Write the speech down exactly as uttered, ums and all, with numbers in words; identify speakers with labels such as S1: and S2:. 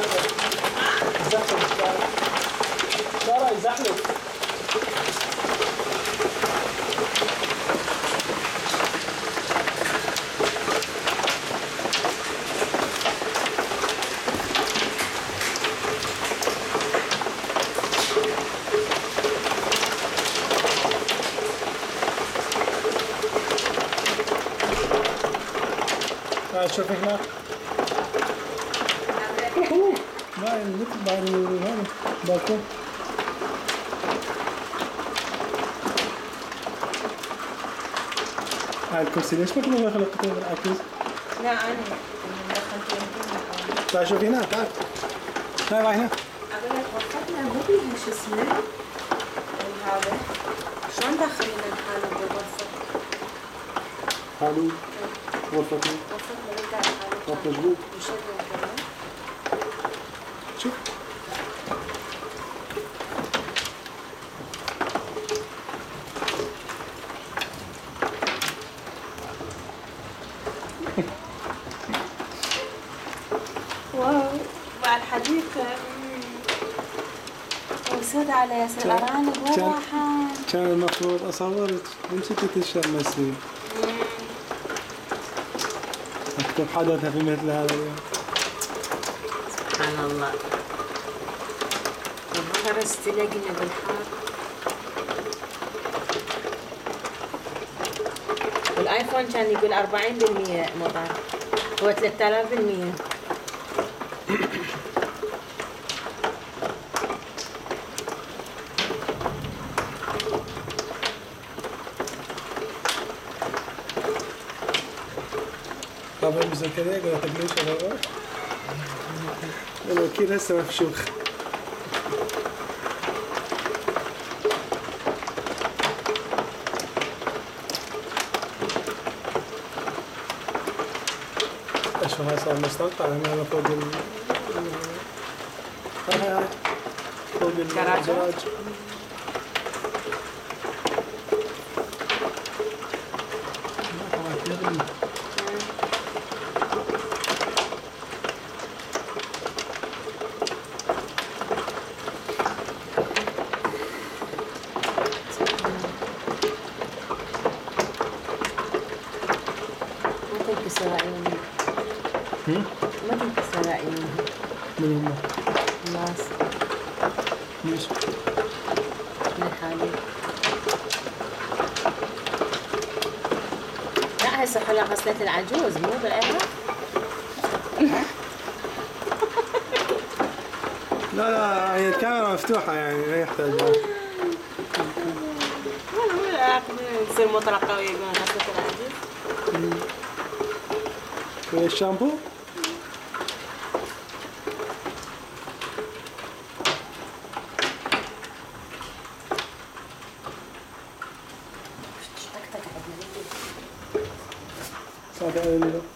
S1: زحلق ترى يزحلق. شوف هنا باين مثل بعد هذا بالكون. هاي الكرسي ليش ما كنا خلقته بالعكس؟
S2: لا أنا دخلت.
S1: تعال شوف هنا تعال. تعال هنا.
S2: أقول لك غرفتنا مو فيها شو اسمه هذا. شلون دخلنا الحالة بالغرفة؟
S1: حالو غرفتنا.
S2: غرفتنا بالقاعة حالو.
S1: مظبوط.
S2: مشغل كمان.
S1: شوف.
S2: واو مع الحديقة. وسود على ياسر الأرانب والراحة.
S1: كان المفروض أصورك وانت تتشمسي. أكتب حدث في مثل هذا اليوم.
S2: سبحان الله. الظهر استلقنا بالحار. والآيفون كان يقول أربعين بالمية مضار. هو ثلاثة آلاف بالمية.
S1: طبعا مزكرية قلت لك ليش أنا الوكيل هسه مفشوخ. اشوف هاي صار مستنقع هنا فوق ال هاي هاي فوق الجراج.
S2: تنكسر عيوني. ما تنكسر عيوني.
S1: من هم؟
S2: الناس.
S1: ليش؟
S2: من الحالي. لا هسه خلها غسلة العجوز مو بالعراق.
S1: لا لا هي الكاميرا مفتوحة يعني ما يحتاج.
S2: والله مو بالعراق تصير مطرقة ويقولون غسلة العجوز.
S1: ويا الشامبو؟ صار